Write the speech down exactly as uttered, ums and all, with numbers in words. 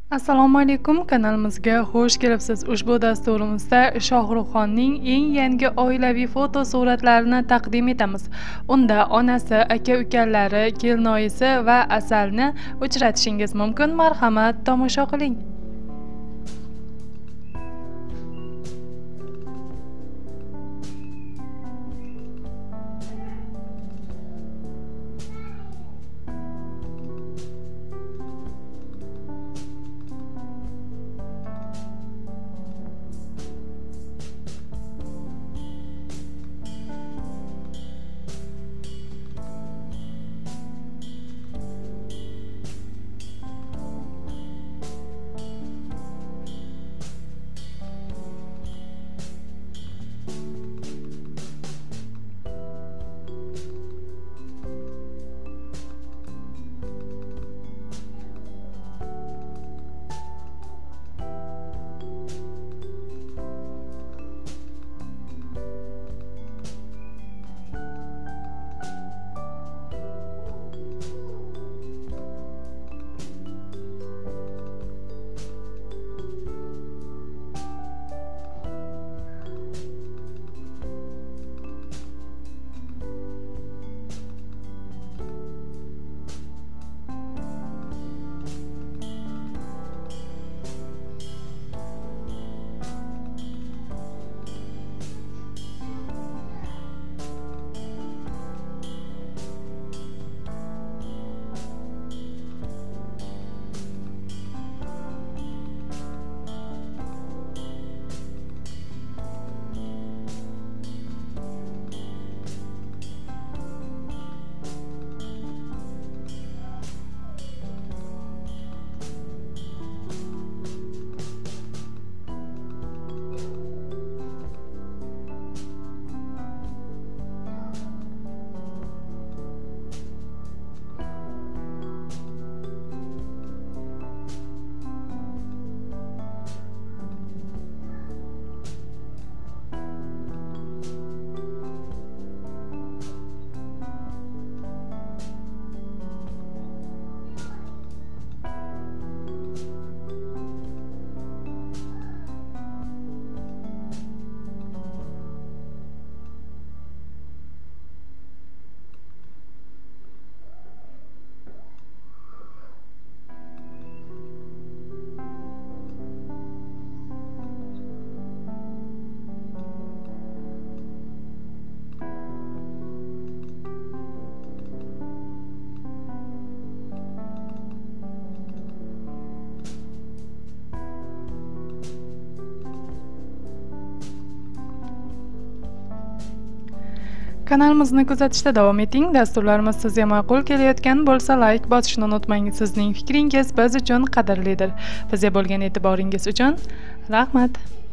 Assalomu alaykum, kanalimizga xush kelibsiz. Ushbu dasturimizda Shohruxxonning eng yangi oilaviy fotosuratlarini taqdim etamiz. Unda onasi, aka-ukalari, kelinoyisi va Asalni uchratishingiz mumkin. Marhamat, tomosha qiling. Kanalimizni kuzatishda davom eting. Dasturlarimiz sizga ma'qul kelayotgan bo'lsa, like bosishni unutmang. Sizning fikringiz biz uchun qadrlidir. Bizga bo'lgan e'tiboringiz uchun rahmat.